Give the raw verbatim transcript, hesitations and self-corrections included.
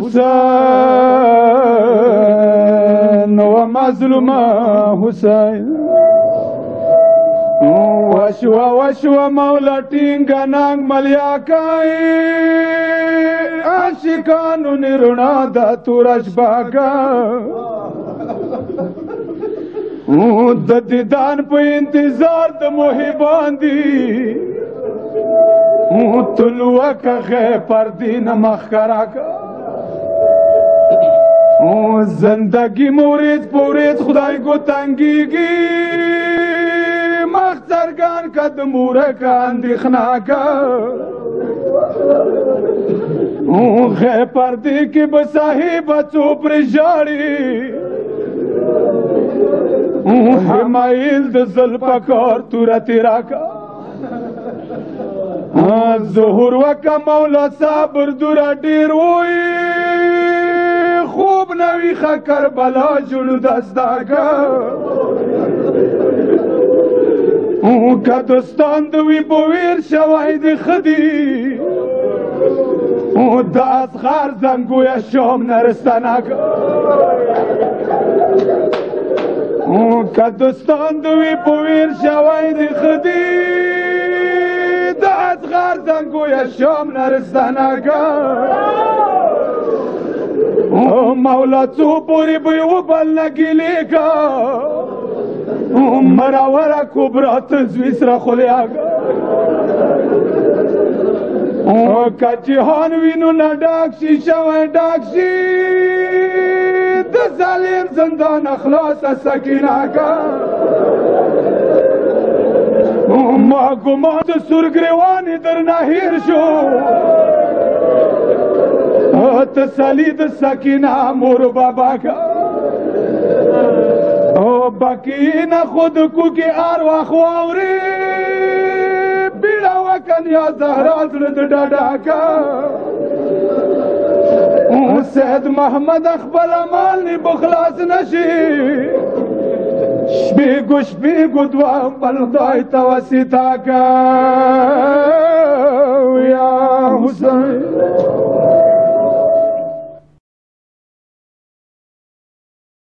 حسين ومظلوم حسين وشوا وشوا مولا تینگا نانگ ملیا کائی عاشقانو نرونا دا تورش باگا د دیدان په انتظار د محبان دی طلوع که پردین مخکرا کا زندگی مورد پورید خدای کو تنگیگی مخسرگان کد مورک اندیخنا کا خی پردی کی بساہی بچو پر جاڑی حمایل د زلپکار تورا تیرا کا ظهور وکا مولا صبر دورا دیر وی خوب نوی خا کربلا جلو دستا کا که دستان دوی بویر شوی دی خدی دا از خار زنگوی شام نرستانا کا که دستان دوی بویر شوی دی خدی دا از غار زنگوی شام نرستانا کا مولا چو پوری بیو بل نگیلی کا مراورا کبرا تزویس را خلیا کا که جهان وینو نداکشی شوی داکشی دا ظالم زندان اخلاص سکینا کا ما گمان د سرگریوانی در نهیر شو تسلی د سکینه مور بابا کا باقی نه خود کو کی ارواح واوري بیڑا وکن یا زهرا زړه د ډاډا کا سید محمد خپل مال نی بخلاص نشي شبیگو شبیگو دوام بلدای توسیتا کا یا حسین